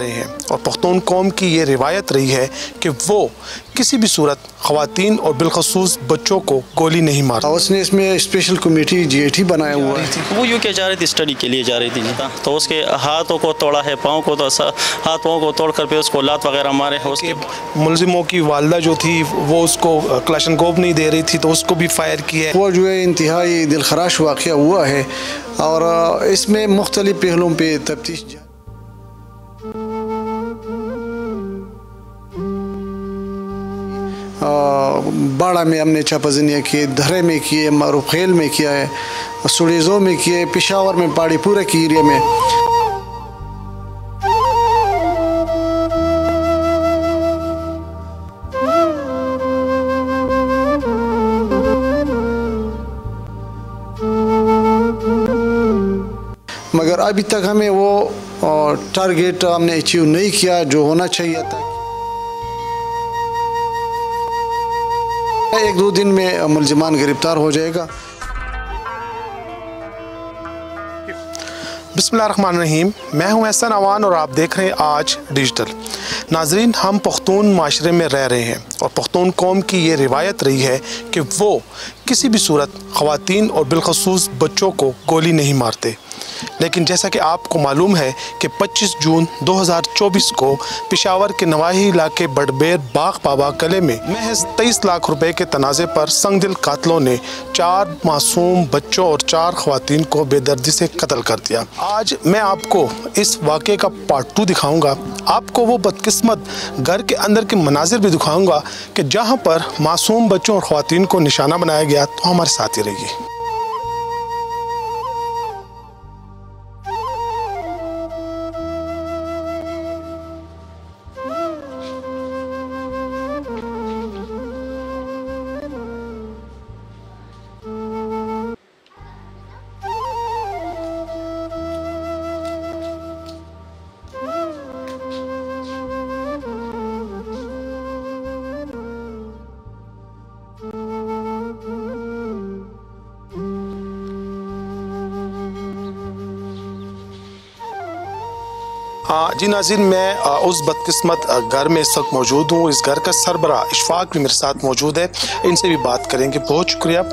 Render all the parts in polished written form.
रहे हैं और पख्तून कौम की ये रिवायत रही है कि वो किसी भी सूरत ख़वातीन और बिलखसूस बच्चों को गोली नहीं मारता। उसने इसमें स्पेशल कमेटी GAT बनाया हुआ है। वो यूके जा रही थी, स्टडी के लिए जा रही थी, तो उसके हाथों को तोड़ा है, पाँव को तो हाथ पाँव को तोड़ कर पे उसको लात वगैरह मारे हैं। उसके मुलजिमों की वालदा जो थी वो उसको क्लाशनकोव नहीं दे रही थी तो उसको भी फायर किया है। वो जो है इंतहाई दिलखराश वाक़या हुआ है और इसमें मुख्तलिफ पहलुओं पर तफ्तीश बाड़ा में हमने छापाजनियाँ किए, धरे में किए, मारूखेल में किया है, सुड़ेज़ों में किए, पेशावर में, पहाड़ी पूरे की एरिया में। मगर अभी तक हमें वो टारगेट हमने अचीव नहीं किया जो होना चाहिए था। 1-2 दिन में मुलजिमान गिरफ्तार हो जाएगा। बिस्मिल्लाहिर्रहमानिर्रहीम, मैं हूं एहसन अवान और आप देख रहे हैं आज डिजिटल। नाजरीन, हम पख्तून माशरे में रह रहे हैं और पख्तून कौम की ये रिवायत रही है कि वो किसी भी सूरत ख़वातीन और बिलखसूस बच्चों को गोली नहीं मारते। लेकिन जैसा कि आपको मालूम है कि 25 जून 2024 को पेशावर के नवाही इलाके बडबेर बाग बाबा कले में महज 23 लाख रुपए के तनाज़े पर संगदिल कातलों ने 4 मासूम बच्चों और 4 ख़वातीन को बेदर्दी से कत्ल कर दिया। आज मैं आपको इस वाक़े का पार्ट 2 दिखाऊंगा। आपको वो बदकिस्मत घर के अंदर के मनाजिर भी दिखाऊंगा कि जहाँ पर मासूम बच्चों और ख़वातीन को निशाना बनाया गया। तो हमारे साथ ही रहिए। जी नाज़रीन, मैं उस बदकिस्मत घर में इस वक्त मौजूद हूँ। इस घर का सरबरा इशफाक भी मेरे साथ मौजूद है, इनसे भी बात करेंगे। बहुत शुक्रिया।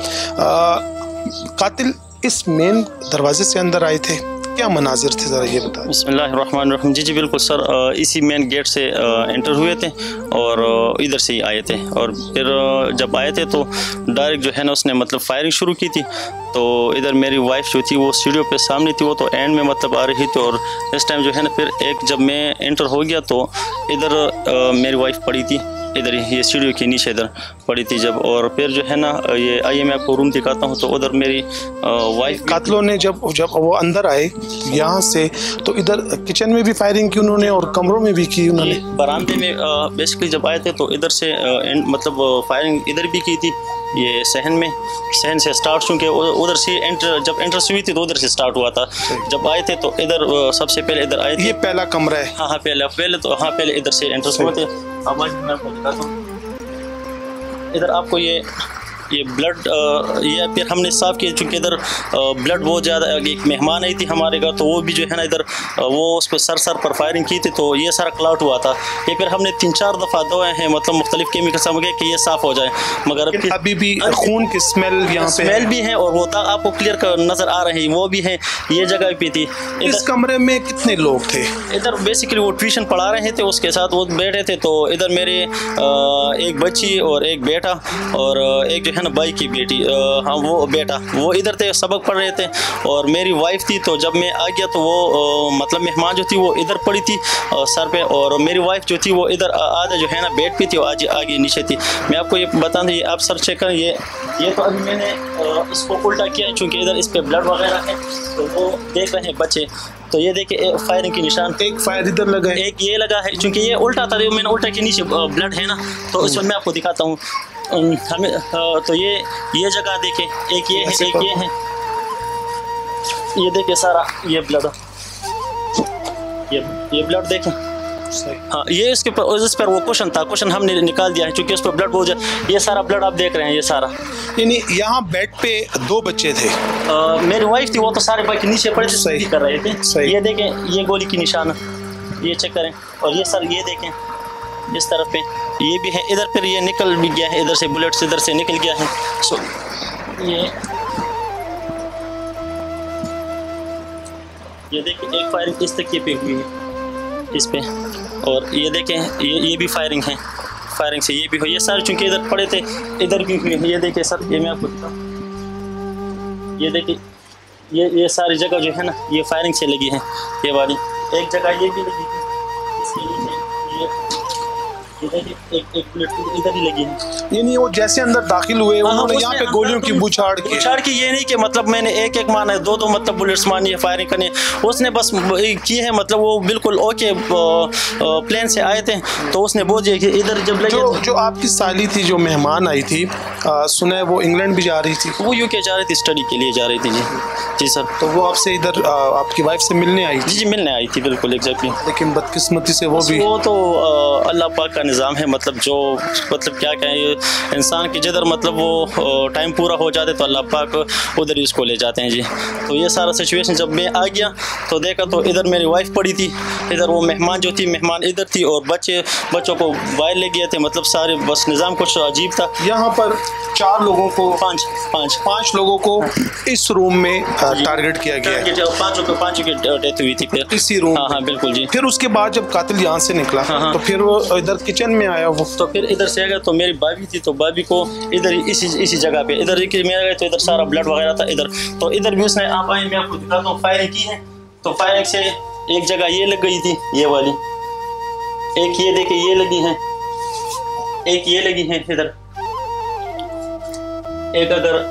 कातिल इस मेन दरवाजे से अंदर आए थे, क्या मनाजिर थे, ज़रा ये बताएं। बिस्मिल्लाहिर्रहमानिर्रहीम। जी बिल्कुल सर, इसी मेन गेट से एंटर हुए थे और इधर से ही आए थे और फिर जब आए थे तो डायरेक्ट जो है ना उसने मतलब फायरिंग शुरू की थी। तो इधर मेरी वाइफ जो थी वो सीढ़ियों पे सामने थी, वो तो एंड में मतलब आ रही थी और इस टाइम जो है ना फिर एक जब मैं एंटर हो गया तो इधर मेरी वाइफ पड़ी थी, इधर ये सीढ़ियों के नीचे इधर पड़ी थी जब। और फिर जो है ना ये आइए मैं आपको रूम दिखाता हूँ। तो उधर मेरी वाइफ, कातलों ने जब वो अंदर आए यहाँ से तो इधर किचन में भी फायरिंग की उन्होंने और कमरों में भी की उन्होंने। बरामदे में बेसिकली जब आए थे तो इधर से मतलब फायरिंग इधर भी की थी, ये सहन से स्टार्ट, चूँकि उधर से जब एंटर हुई थी तो उधर से स्टार्ट हुआ था। जब आए थे तो इधर सबसे पहले इधर आए थे। ये पहला कमरा है? हाँ, पहले इधर से एंटर हुए थे। अब मैं आपको दिखाता हूँ। इधर आपको ये ब्लड ये फिर हमने साफ़ किया, चूँकि इधर ब्लड बहुत ज़्यादा। एक मेहमान आई थी हमारे घर, तो वो भी जो है ना इधर वो उस पर सर पर फायरिंग की थी, तो ये सारा क्लाउट हुआ था। ये फिर हमने 3-4 दफ़ा धोए हैं, मतलब मुख्तलिफ केमिकल समझ गए कि ये साफ़ हो जाए, मगर अभी भी खून की स्मेल यहाँ पे स्मेल भी है और वो दाग आपको क्लियर नज़र आ रहे हैं, वो भी है। ये जगह भी थी। इस कमरे में कितने लोग थे? इधर बेसिकली वो ट्यूशन पढ़ा रहे थे, उसके साथ वो बैठे थे। तो इधर मेरे एक बच्ची और एक बेटा और एक जो है ना भाई की बेटी, हाँ वो बेटा, वो इधर थे, सबक पढ़ रहे थे। और मेरी वाइफ थी, तो जब मैं आ गया तो वो मतलब मेहमान जो थी वो इधर पड़ी थी सर पे, और मेरी वाइफ जो थी वो इधर आधा जो है ना बेड पे थी और आगे नीचे थी। मैं आपको ये बता दूँ, ये आप सर चेक करें, ये तो अभी मैंने इसको उल्टा किया है, चूँकि इधर इस पर ब्लड वगैरह है, तो वो देख रहे हैं बच्चे। तो ये देखिए फायरिंग के निशान, एक फायर इधर लगा है, एक ये लगा है, क्योंकि ये उल्टा था, मैंने उल्टा के नीचे ब्लड है ना, तो इसमें मैं आपको दिखाता हूँ। हमें तो ये जगह देखें, एक ये है, एक ये है, ये देखिए सारा ये ब्लड, ये ब्लड देखें। हाँ, ये इसके ऊपर इस पर वो क्वेश्चन हमने निकाल दिया है, क्योंकि उस पर ब्लड बहुत, ये सारा ब्लड आप देख रहे हैं, ये सारा। यानी यहाँ बेड पे 2 बच्चे थे। मेरी वाइफ थी, वो तो सारे बाकी नीचे पड़े थे, कर रहे थे। ये देखें, ये गोली की निशान, ये चेक करें। और ये सर ये देखें इस तरफ पे ये भी है, इधर पर ये निकल भी गया है, इधर से बुलेट्स इधर से निकल गया है। सो ये देखिए एक फायरिंग इस तक पे हुई है इस पे, और ये देखें ये भी फायरिंग है, फायरिंग से ये भी हुई। ये सारे चूंकि इधर पड़े थे इधर भी हुई है। ये देखिए सर, ये मैं आपको बताऊँ, ये देखिए ये सारी जगह जो है ना ये फायरिंग से लगी है। ये वाली एक जगह ये भी लगी थी, इसके नीचे ये देखिए एक बुलेट इधर ही लगी है। ये नहीं, वो जैसे अंदर दाखिल हुए उन्होंने यहाँ पे गोलियों की बौछार की। ये नहीं कि मतलब मैंने एक माना है, दो मतलब बुलेट्स मानी है फायरिंग करनी, उसने बस की है। मतलब वो बिल्कुल ओके प्लेन से आए थे तो उसने बोल दिया कि इधर जब लगे। जो आपकी साली थी जो मेहमान आई थी, सुना वो इंग्लैंड भी जा रही थी, वो यूके जा रही थी, स्टडी के लिए जा रही थी। जी सर। तो वो आपसे इधर आपकी वाइफ से मिलने आई थी? जी मिलने आई थी, बिल्कुल एग्जैक्टली। लेकिन बदकिस्मती से वो तो अल्लाह पाक का निज़ाम है। मतलब जो मतलब क्या कहें, इंसान की जिधर मतलब वो टाइम पूरा हो जाते तो अल्लाह पाक उधर ही उसको ले जाते हैं जी। तो ये सारा सिचुएशन जब मैं आ गया तो देखा तो इधर मेरी वाइफ पड़ी थी, इधर वो मेहमान जो थी मेहमान इधर थी, और बच्चों को बाहर ले गए थे। मतलब सारे बस निज़ाम कुछ अजीब था। यहाँ पर 4 लोगों को पाँच लोगों को इस रूम में टारगेट किया गया है। पाँचों की डेथ हुई थी फिर इसी रूम। हाँ बिल्कुल जी। फिर उसके बाद जब कातिल यहाँ से निकला तो फिर वो इधर किचन में आया, वो तो फिर इधर से आ गया। तो मेरी भाभी थी तो भाभी को इधर इसी जगह पे इधर मेरा गया तो इधर सारा ब्लड वगैरह था इधर। तो इधर भी उसने आप आए मैं आपको दिखाता हूँ फायरिंग की है। तो फायरिंग से एक जगह ये लग गई थी, ये वाली एक, ये देखे ये लगी है, एक ये लगी है इधर, एक अगर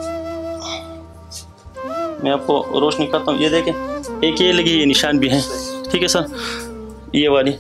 मैं आपको रोशनी करता हूँ ये देखें, एक ये लगी, ये निशान भी है। ठीक है सर, ये वाली।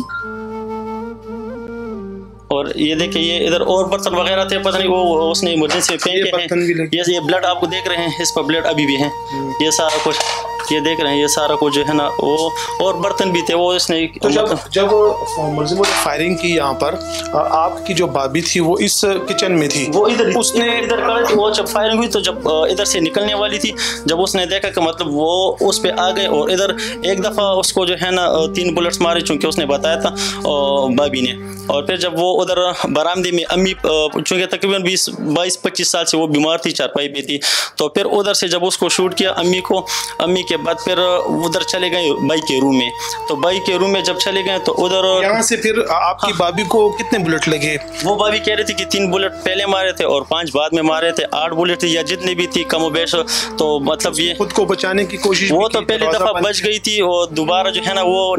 और ये देखिए ये इधर और बर्तन वगैरह थे, पता नहीं वो उसने इमरजेंसी फेंके हैं। ये ब्लड आपको देख रहे हैं, इस पर ब्लड अभी भी है। ये सारा कुछ ये देख रहे हैं, ये सारा कुछ जो है ना वो, और बर्तन भी थे वो इसने। तो जब मुलजिम ने फायरिंग की यहाँ पर, आपकी जो भाभी थी वो इस किचन में थी, वो इधर उसने इधर कर वो जब फायरिंग हुई तो जब इधर से निकलने वाली थी, जब उसने देखा कि मतलब वो उस पे आ गए, और इधर एक दफ़ा उसको जो है ना 3 बुलेट्स मारे, चूँकि उसने बताया था भाभी ने। और फिर जब वो उधर बरामदे में अम्मी, चूँकि तकरीबन 22-25 साल से वो बीमार थी, चारपाई पे थी, तो फिर उधर से जब उसको शूट किया अम्मी के बाद फिर उधर चले गए बाई के रूम में। तो बाई के रूम में जब चले गए तो उधर यहाँ से फिर आपकी भाभी को कितने बुलेट लगे? वो भाभी कह रही थी कि 3 बुलेट पहले मारे थे और 5 बाद में मारे थे। 8 बुलेट थी या जितने भी थी कम बेश। तो मतलब ये खुद को बचाने की कोशिश, वो तो पहली दफा बच गई थी, और दोबारा जो है ना वो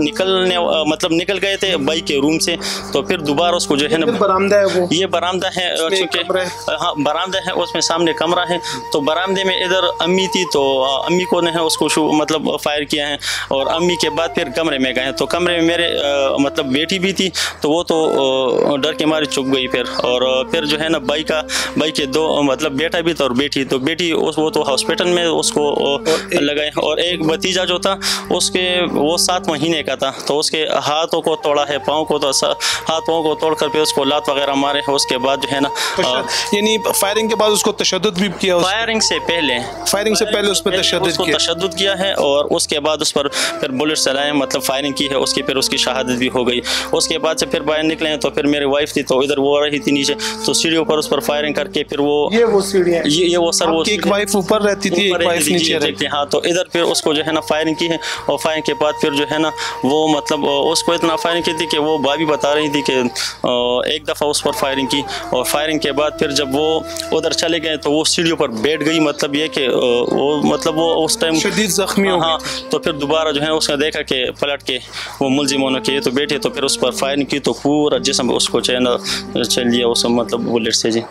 निकल गए थे बाई के रूम से। तो फिर दोबारा उसको जो है ना, बरामदा है वो, ये बरामदा है, हाँ बरामदा है, उसमें सामने कमरा है। तो बरामदे में इधर अम्मी थी, तो अम्मी को ने उसको मतलब फायर किया है, और अम्मी के बाद फिर कमरे में गए। तो कमरे में मेरे मतलब बेटी भी थी, तो वो तो डर के मारे चुप गई फिर। और फिर जो है ना बाई के 2 मतलब बेटा भी था और बेटी, तो बेटी वो तो हॉस्पिटल में उसको लगाए। और एक भतीजा जो था उसके वो 7 महीने का था, तो उसके हाथों को तोड़ा है, पाँव को तो हाथ पाँव को तोड़कर फिर उसको लात वगैरह मारे। उसके बाद जो है ना यानी फायरिंग के बाद उसको तशद्दुद भी किया? फायरिंग से पहले उस पर तशद्दुद किया है, और उसके बाद उस पर फिर बुलेट चलाए, मतलब फायरिंग की है उसकी, फिर उसकी शहादत भी हो गई। उसके बाद से फिर बाहर निकले तो फिर मेरी वाइफ थी, तो इधर वो रही थी नीचे, तो सीढ़ियों पर उस पर फायरिंग करके फिर वो सीढ़ियां, ये वो सर वो एक वाइफ ऊपर रहती थी, एक वाइफ नीचे रहती थी। हाँ, तो इधर फिर उसको जो है ना फायरिंग की है, और फायरिंग के बाद फिर जो है ना वो मतलब उसको इतना फायरिंग की थी कि वो भाभी बता रही थी कि एक दफ़ा उस पर फायरिंग की, और फायरिंग के बाद फिर जब वो उधर चले गए तो वो सीढ़ियों पर बैठ गई। मतलब ये कि वो मतलब वो उस टाइम शदीद जख्मी हो। हाँ, तो फिर दोबारा जो है उसने देखा कि पलट के वो मुलजिमों के तो बैठे, तो फिर उस पर फायरिंग की, तो पूरा जिस्म उसको चल लिया उस मतलब बुलेट से जी।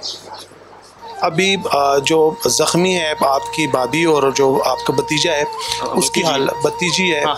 अभी जो जख्मी है आपकी भाभी और जो आपका भतीजा है उसकी हालत, भतीजी है,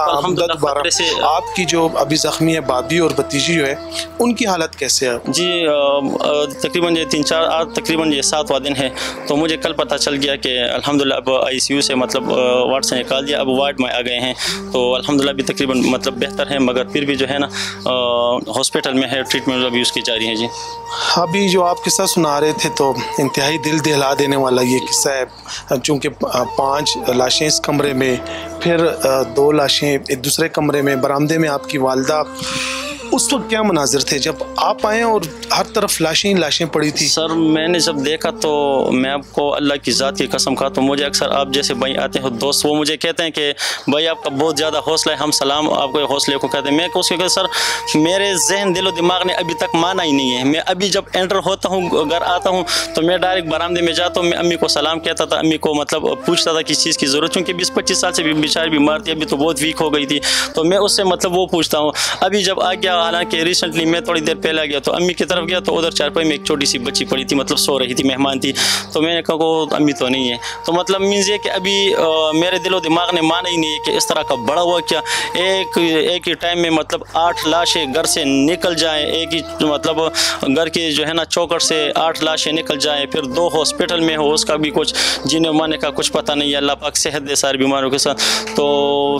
आपकी जो अभी जख्मी है भाभी और भतीजी जो है उनकी हालत कैसे है? जी तकरीबन ये 3-4 ये 7वां दिन है, तो मुझे कल पता चल गया कि अल्हम्दुलिल्लाह अब ICU से मतलब वार्ड से निकाल दिया, अब वार्ड में आ गए हैं। तो अल्हम्दुलिल्लाह भी तकरीबन मतलब बेहतर है, मगर फिर भी जो है ना हॉस्पिटल में है, ट्रीटमेंट अभी उसकी जारी है जी। अभी जो आप किस्सा सुना रहे थे तो इंतहाई दिल दहला देने वाला ये किस्सा है, चूँकि 5 लाशें इस कमरे में, फिर 2 लाशें एक दूसरे कमरे में, बरामदे में आपकी वालदा। उस वक्त क्या मनाजिर थे जब आप आए और हर तरफ लाशें लाशें पड़ी थी? सर मैंने जब देखा तो मैं आपको अल्लाह की ज़ात की कसम खाता हूँ, मुझे अक्सर आप जैसे भाई आते हो दोस्त, वो मुझे कहते हैं कि भाई आपका बहुत ज़्यादा हौसला है, हम सलाम आपको हौसले को कहते हैं। मैं उसके कहते सर मेरे जहन दिलो दिमाग ने अभी तक माना ही नहीं है। मैं अभी जब एंटर होता हूँ, घर आता हूँ, तो मैं डायरेक्ट बरामदे में जाता हूँ, मैं अम्मी को सलाम कहता था, अम्मी को मतलब पूछता था किस चीज़ की ज़रूरत, क्योंकि 20-25 साल से भी बेचारी बीमार थी, अभी तो बहुत वीक हो गई थी, तो मैं उससे मतलब वो पूछता हूँ। अभी जब आ गया, हालांकि रिसेंटली मैं थोड़ी देर पहले आ गया, तो अम्मी की तरफ गया तो उधर चारपाई में एक छोटी सी बच्ची पड़ी थी, मतलब सो रही थी, मेहमान थी, तो मैंने कहा को अम्मी तो नहीं है। तो मतलब मीन्स ये कि अभी मेरे दिलो दिमाग ने माना ही नहीं है कि इस तरह का बड़ा हुआ क्या एक ही टाइम में मतलब 8 लाशें घर से निकल जाएं, एक ही मतलब घर के जो है ना चौखट से 8 लाशें निकल जाएं, फिर 2 हॉस्पिटल में हो, उसका भी कुछ जीने माने का कुछ पता नहीं है, अल्लाह पाक सेहत दे सारी बीमारों के साथ। तो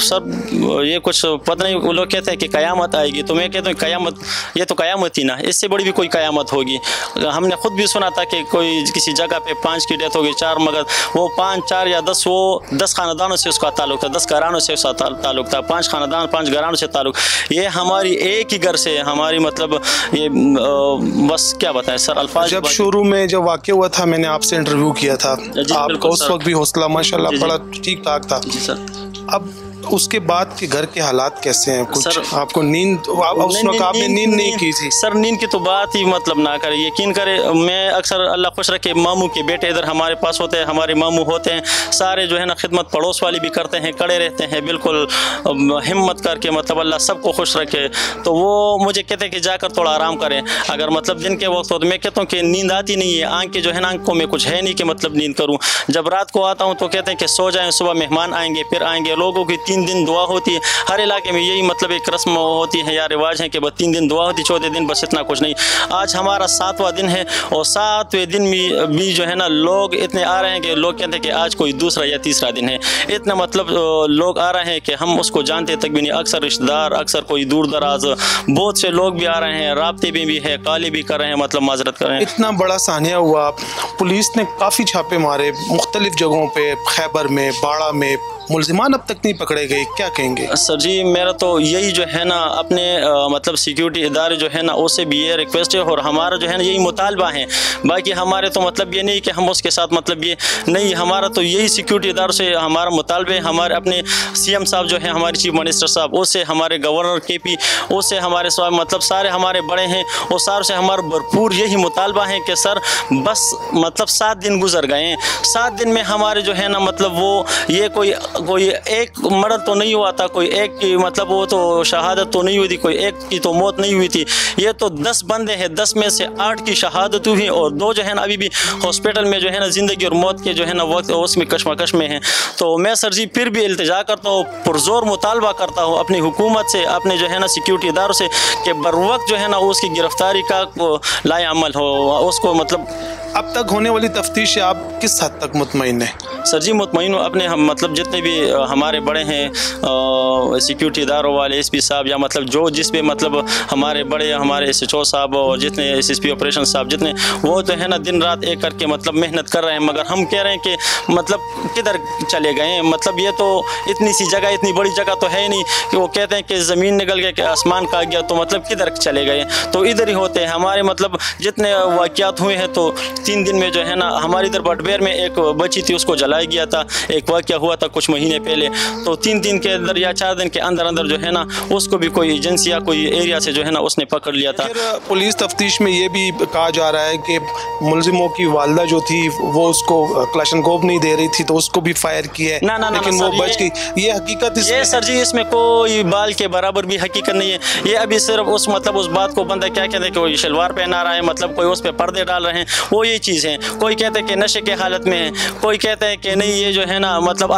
सब ये कुछ पता नहीं, वो लोग कहते हैं कि कयामत आएगी, तो मैं कहता हूँ कयामत, ये तो कयामत ही ना, इससे बड़ी भी कोई कयामत होगी। हमने खुद भी सुना था कि कोई किसी जगह पे 5 की डेथ होगी, 4, मगर वो 5, 4 या 10, वो 10 खानदानों से उसका ताल्लुक था, 10 घरानों से उसका ताल्लुक था, 5 खानदान 5 घरानों से ताल्लुक। ये हमारी एक ही घर से हमारी मतलब ये बस क्या बताएं सर अल्फाज। जब शुरू में जब वाक़या हुआ था, मैंने आपसे इंटरव्यू किया था, आपका उस वक्त भी हौसला माशाल्लाह बड़ा ठीक ठाक था। जी सर। अब उसके बाद के घर के हालात कैसे हैं? कुछ सर, आपको नींद उस वक्त आपने नींद नहीं की थी? सर नींद की तो बात ही मतलब ना करे, यकीन करे, मैं अक्सर अल्लाह खुश रखे मामू के बेटे इधर हमारे पास होते हैं, हमारे मामू होते हैं सारे जो है ना, खिदमत पड़ोस वाली भी करते हैं, खड़े रहते हैं बिल्कुल हिम्मत करके, मतलब अल्लाह सबको खुश रखे। तो वो मुझे कहते हैं कि जाकर थोड़ा आराम करें, अगर मतलब दिन के वक्त हो तो मैं कहता हूँ कि नींद आती नहीं है, आंखें जो है ना, आंखों में कुछ है नहीं कि मतलब नींद करूँ। जब रात को आता हूँ तो कहते हैं कि सो जाएँ, सुबह मेहमान आएंगे, फिर आएंगे। लोगों की 3 दिन दुआ होती है, हर इलाके में यही मतलब एक रस्म होती है या रिवाज है कि बस 3 दिन दुआ होती, 4थे दिन बस इतना कुछ नहीं। आज हमारा 7वां दिन है और 7वें दिन भी जो है ना लोग इतने आ रहे हैं कि लोग कहते हैं कि आज कोई दूसरा या तीसरा दिन है, इतना मतलब लोग आ रहे हैं कि हम उसको जानते तक भी नहीं। अक्सर रिश्तेदार, अक्सर कोई दूर दराज, बहुत से लोग भी आ रहे हैं, राब्ते में भी है, काले भी कर रहे हैं, मतलब माजरत कर रहे हैं। इतना बड़ा सानिया हुआ, पुलिस ने काफ़ी छापे मारे मुख्तलिफ जगहों पे, खैबर में, बाड़ा में, मुल्जिमान अब तक नहीं पकड़े गए, क्या कहेंगे? सर जी मेरा तो यही जो है ना अपने मतलब सिक्योरिटी इदारे जो है ना उससे भी ये रिक्वेस्ट है और हमारा जो है ना यही मुतालबा है। बाकी हमारे तो मतलब ये नहीं कि हम उसके साथ मतलब ये नहीं, हमारा तो यही सिक्योरिटी इदारों से हमारा मुतालबा है। हमारे अपने CM साहब जो है, हमारे चीफ मिनिस्टर साहब, उससे हमारे गवर्नर KP, उससे हमारे मतलब सारे हमारे बड़े हैं और सारों से हमारा भरपूर यही मुतालबा है कि सर बस मतलब 7 दिन गुजर गए हैं, 7 दिन में हमारे जो है ना मतलब वो ये कोई एक मर्द तो नहीं हुआ था, कोई एक की मतलब वो तो शहादत तो नहीं हुई थी, कोई एक की तो मौत नहीं हुई थी। ये तो 10 बंदे हैं, 10 में से 8 की शहादत हुई और 2 जो है ना अभी भी हॉस्पिटल में जो है ना ज़िंदगी और मौत के जो है ना वक्त उसमें कशमकश में हैं। तो मैं सर जी फिर भी इल्तिजा करता हूँ, पुरजोर मुतालबा करता हूँ अपनी हुकूमत से, अपने जो है ना सिक्योरिटी इदारों से कि बर वक्त जो है ना उसकी गिरफ्तारी का लाए अमल हो, उसको मतलब। अब तक होने वाली तफ्तीश से आप किस हद तक मुतमईन हैं? सर जी मुतमईन हूँ अपने, हम मतलब जितने भी हमारे बड़े हैं सिक्योरिटी इदारों वाले, SP साहब या मतलब जो जिस भी मतलब हमारे बड़े हमारे SHO साहब और जितने SSP ऑपरेशन साहब जितने, वो तो है ना दिन रात एक करके मतलब मेहनत कर रहे हैं। मगर हम कह रहे हैं कि मतलब किधर चले गए, मतलब ये तो इतनी सी जगह, इतनी बड़ी जगह तो है नहीं कि वो कहते हैं कि ज़मीन निकल गया कि आसमान का गया, तो मतलब किधर चले गए, तो इधर ही होते हैं हमारे मतलब जितने वाक़यात हुए हैं। तो 3 दिन में जो है ना हमारी इधर BudhBir में एक बच्ची थी, उसको जलाया गया था, एक वाक़या हुआ था कुछ महीने पहले। तो 3 दिन के अंदर या 4 दिन के अंदर अंदर जो है ना उसको भी कोई एजेंसी या कोई एरिया से जो है ना उसने पकड़ लिया था। फिर पुलिस तफ्तीश में ये भी कहा जा रहा है कि मुलजिमों की वालदा जो थी वो उसको क्लाशनकोव नहीं दे रही थी, तो उसको भी फायर किया है, लेकिन वो बच गई। ये हकीकत ये सर जी इसमें कोई बाल के बराबर भी हकीकत नहीं है। ये अभी सिर्फ उस मतलब उस बात को बंदा क्या कहते हैं कि कोई शलवार पहना रहा है, मतलब कोई उस पर पर्दे डाल रहे हैं, वो ये चीज़ है। कोई कहते हैं कि नशे के हालत में है, कोई कहते हैं कि नहीं ये जो है ना मतलब आपको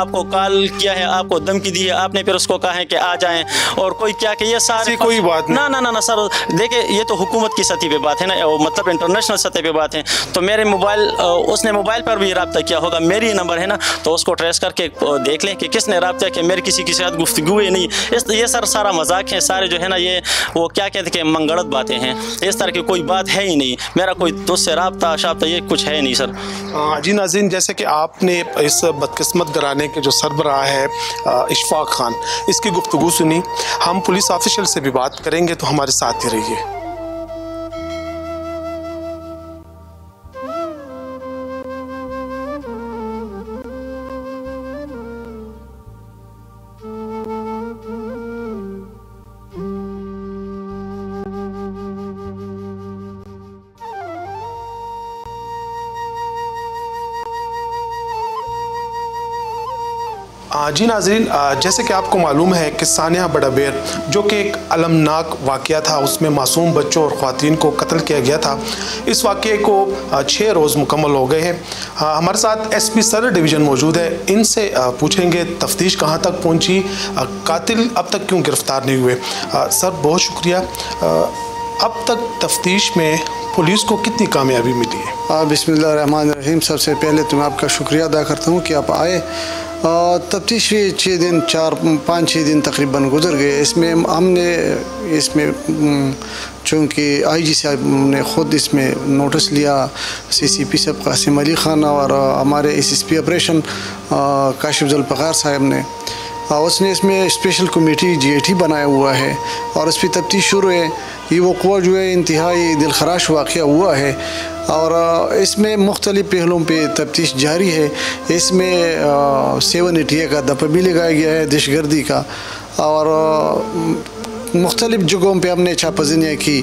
कॉल किया है, आपको धमकी दी है, आपने फिर उसको कहा है कि आ जाएं, और कोई क्या कि ये सारे कोई बात नहीं। ना सर, देखिए ये तो हुकूमत की सतह पे बात है ना, मतलब इंटरनेशनल सतह पे बात है। तो मेरे मोबाइल, उसने मोबाइल पर भी रब्ता किया होगा, मेरी ही नंबर है ना, तो उसको ट्रेस करके देख लें कि किसने रब्ता किया, मेरी किसी के साथ गुफ्तगू ही नहीं। ये सर सारा मजाक है, सारे जो है ना ये वो क्या कहते हैं कि मंगलत बातें हैं, इस तरह की कोई बात है ही नहीं। मेरा कोई उससे रब्ता शाब्ता ये कुछ है नहीं सर। जी नाज़रीन, जैसे कि आपने इस बदकिस्मत घराने के जो सरबराह है इशफाक खान, इसकी गुफ्तगू सुनी, हम पुलिस ऑफिशियल से भी बात करेंगे, तो हमारे साथ ही रहिए। जी नाज़रीन, जैसे कि आपको मालूम है कि सानिया BudhBir जो कि एक अलमनाक वाक़या था, उसमें मासूम बच्चों और ख़वातीन को कत्ल किया गया था। इस वाक़े को 6 रोज़ मुकम्मल हो गए हैं। हमारे साथ SP सदर डिवीज़न मौजूद है, इनसे पूछेंगे तफ्तीश कहाँ तक पहुँची, कातिल अब तक क्यों गिरफ़्तार नहीं हुए। सर बहुत शुक्रिया। अब तक तफ्तीश में पुलिस को कितनी कामयाबी मिली है? बिस्मिल्लाहिर्रहमानिर्रहीम। सबसे पहले तो मैं आपका शुक्रिया अदा करता हूँ कि आप आए। तफ्तीश 5-6 दिन तकरीबन गुजर गए। इसमें चूँकि IG साहब ने ख़ुद इसमें नोटिस लिया, CCP साहब कासिम अली ख़ान और हमारे SSP ऑपरेशन काशिफ जुल्फ़िकार साहब ने, उसने इसमें स्पेशल कमेटी GAT बनाया हुआ है और इस पर तफ्तीश शुरू है। ये वक़्वा जो है इंतहाई दिलखराश वाक़या हुआ है और इसमें मुख्तलिफ़ पहलुओं पे तफ्तीश जारी है। इसमें 780 का दफ़ा भी लगाया गया है दहशतगर्दी का, और मुख्तलिफ़ जगहों पे हमने छापाजनियाँ की।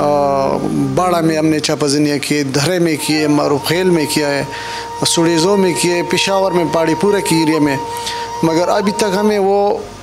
बाड़ा में हमने छापाजनियाँ की, धरे में किए, मारूफ खेल में किया है, सुड़ेज़ो में किए, पेशावर में, पहाड़ीपुरा की एरिया में, मगर अभी तक हमें वो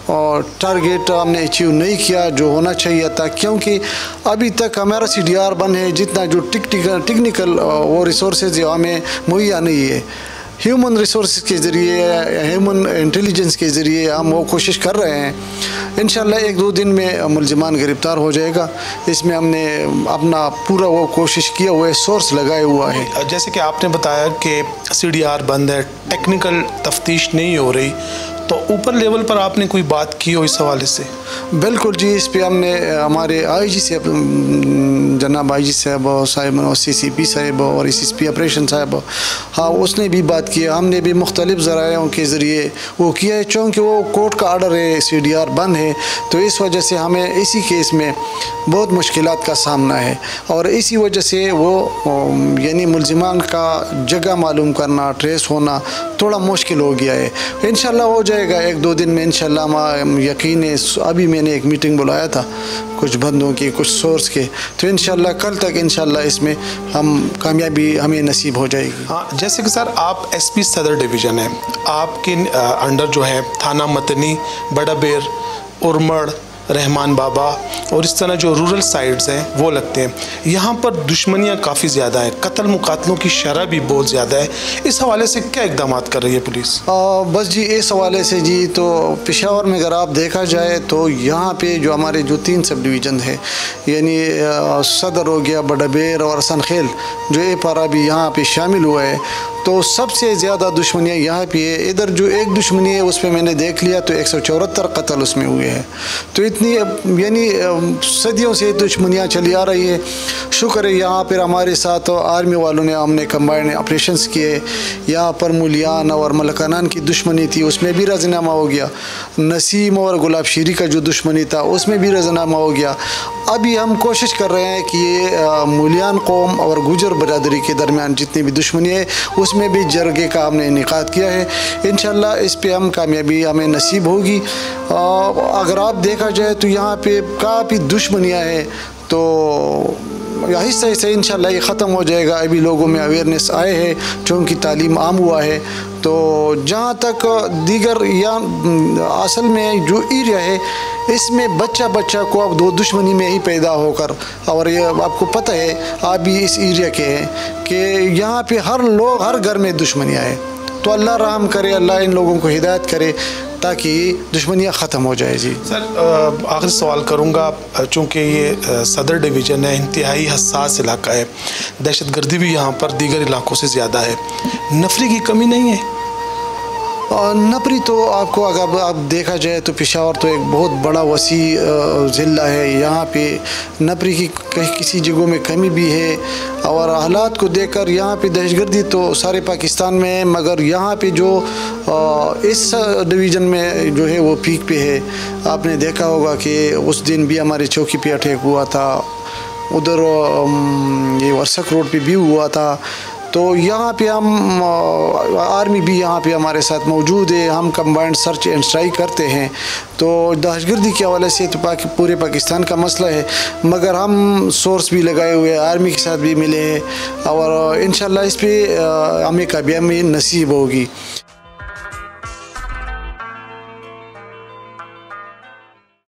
टारगेट हमने अचीव नहीं किया जो होना चाहिए था, क्योंकि अभी तक हमारा CDR बंद है। जितना जो टेक्निकल वो रिसोर्सेज हमें मुहैया नहीं है, ह्यूमन रिसोर्स के ज़रिए, ह्यूमन इंटेलिजेंस के ज़रिए हम वो कोशिश कर रहे हैं। इंशाल्लाह 1-2 दिन में मुलज़िमान गिरफ़्तार हो जाएगा। इसमें हमने अपना पूरा वो कोशिश किया हुआ है, सोर्स लगाया हुआ है। जैसे कि आपने बताया कि CDR बंद है, टेक्निकल तफ्तीश नहीं हो रही, तो ऊपर लेवल पर आपने कोई बात की हो इस हवाले से? बिल्कुल जी, इस पे हमने हमारे IG से जनाब IG साहब और CCP साहब और SSP ऑपरेशन साहब, हाँ उसने भी बात की। हमने भी मुख्तलिफ़ ज़रायों के ज़रिए वो किया है, चूँकि वो कोर्ट का आर्डर है, CDR बंद है, तो इस वजह से हमें इसी केस में बहुत मुश्किलात का सामना है और इसी वजह से वो यानी मुलज़िमान का जगह मालूम करना, ट्रेस होना थोड़ा मुश्किल हो गया है। इंशाल्लाह हो जाएगा 1-2 दिन में इंशाल्लाह, यकीन है। अभी मैंने एक मीटिंग बुलाया था कुछ बंदों की, कुछ सोर्स के, तो इंशाल्लाह कल तक इंशाल्लाह इसमें हम कामयाबी हमें नसीब हो जाएगी। हाँ, जैसे कि सर आप SP सदर डिवीज़न है, आपके अंडर जो है थाना मतनी, BudhBir, उरमड़, रहमान बाबा और इस तरह जो रूरल साइड्स हैं वो लगते हैं। यहाँ पर दुश्मनियाँ काफ़ी ज़्यादा है, कत्ल मुकातलों की शरह भी बहुत ज़्यादा है। इस हवाले से क्या इक़दाम कर रही है पुलिस? बस जी इस हवाले से जी, तो पेशावर में अगर आप देखा जाए तो यहाँ पे जो हमारे जो 3 सब डिवीज़न है, यानी सदर हो गया, BudhBir और सनखेल, जो ए पारा भी यहाँ पे शामिल हुआ है, तो सबसे ज़्यादा दुश्मनियाँ यहाँ पे है। इधर जो एक दुश्मनी है उस पर मैंने देख लिया तो 174 कत्ल उसमें हुए हैं। तो इतनी यानी सदियों से दुश्मनियाँ चली आ रही है। शुक्र है यहाँ पर हमारे साथ आर्मी वालों ने, हमने कंबाइंड ऑपरेशंस किए। यहाँ पर मुलियान और मलकानान की दुश्मनी थी, उसमें भी राज़ीनामा हो गया। नसीम और गुलाब शीरी का जो दुश्मनी था उसमें भी राज़ीनामा हो गया। अभी हम कोशिश कर रहे हैं कि ये मुलियान कौम और गुजर बरादरी के दरमियान जितनी भी दुश्मनी है उसमें भी जरगे का हमने इनेकाद किया है। इंशाल्लाह इस पे हम कामयाबी हमें नसीब होगी। अगर आप देखा जाए तो यहाँ पे काफ़ी दुश्मनियाँ हैं, तो आहिस्ता आहिस्ता इंशाल्लाह ये ख़त्म हो जाएगा। अभी लोगों में अवेयरनेस आए हैं, चूँकि तालीम आम हुआ है। तो जहाँ तक दीगर या असल में जो एरिया है इसमें बच्चा को अब 2 दुश्मनी में ही पैदा होकर, और ये आपको पता है आप भी इस एरिया के हैं कि यहाँ पे हर घर में दुश्मनियाँ हैं। तो अल्लाह रहम करे, अल्लाह इन लोगों को हिदायत करे ताकि दुश्मनियाँ ख़त्म हो जाए। जी सर, आखिरी सवाल करूँगा, चूँकि ये सदर डिवीज़न है, इंतहाई हसास इलाका है, दहशतगर्दी भी यहाँ पर दीगर इलाकों से ज़्यादा है, नफरी की कमी नहीं है? नफरी तो आपको अगर आप देखा जाए तो पेशावर तो एक बहुत बड़ा वसी ज़िला है। यहाँ पे नफरी की कहीं किसी जगहों में कमी भी है, और हालात को देखकर यहाँ पे दहशतगर्दी तो सारे पाकिस्तान में है, मगर यहाँ पे जो इस डिवीज़न में जो है वो पीक पे है। आपने देखा होगा कि उस दिन भी हमारे चौकी पे अटैक हुआ था, उधर ये वर्सक रोड पे भी हुआ था। तो यहाँ पे हम आर्मी भी यहाँ पे हमारे साथ मौजूद है, हम कंबाइंड सर्च एंड स्ट्राइक करते हैं। तो दहशतगर्दी के हवाले से तो पूरे पाकिस्तान का मसला है, मगर हम सोर्स भी लगाए हुए हैं, आर्मी के साथ भी मिले हैं, और इंशाल्लाह इस पे हमें कामयाबी नसीब होगी।